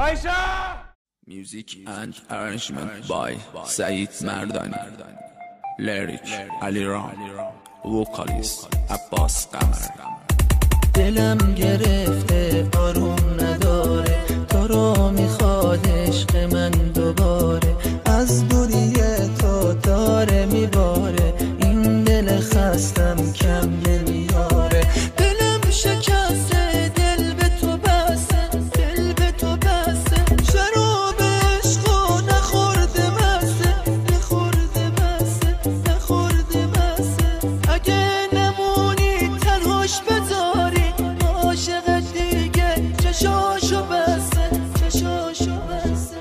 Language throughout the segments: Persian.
Music and arrangement by Saeed Mardani. Lyric Aliram. Vocalist Abbas Qamar. دلم گرفته آروم نداره، تو رو میخواد عشق من دوباره، از دوری تو داره میباره، این دل خستم کم نمیاره. دلم شکسته، دل به تو بسته، دل به تو بسته، شراب عشقو نخورده مسته، نخورده مسته، نخورده مسته. اگه نمونی تنهاش بذاری، عاشقت دیگه چشاشو بسته، چشاشو بسته.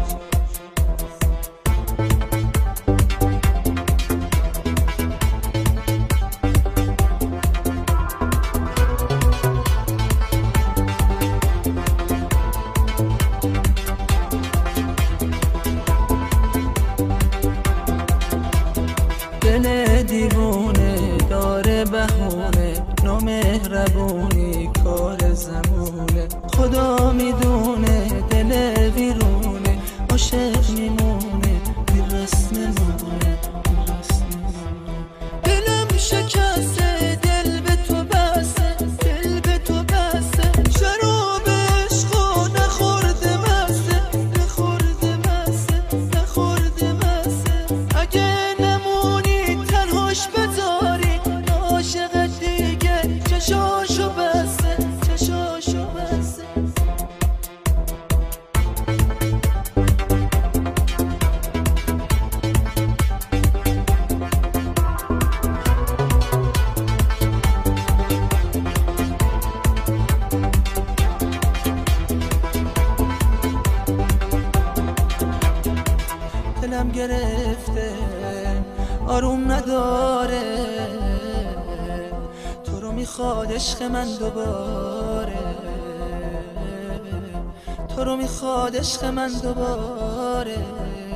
دل دیوونه داره بهونه، نامهربونی کار زمونه، خدا میدونه دل ویرونه، عاشق میمونه میرس نمونه، میرس نمونه. دلم شکسته، دل به تو بسته، دل به تو بسته، شراب عشقو نخورده مسته، نخورده مسته، نخورده مسته. اگه نمونی تنهاش بذاری، عاشقت دیگه چشاشو بسته، چشاشو بسته. دلم گرفته آروم نداره، تو رو میخواد عشق من دوباره، تو رو میخواد عشق من دوباره.